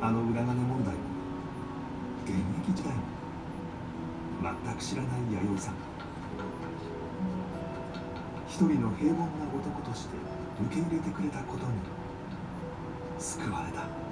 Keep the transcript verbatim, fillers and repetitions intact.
あの裏金問題も現役時代も全く知らない弥生さん。一人の平凡な男として受け入れてくれたことに救われた。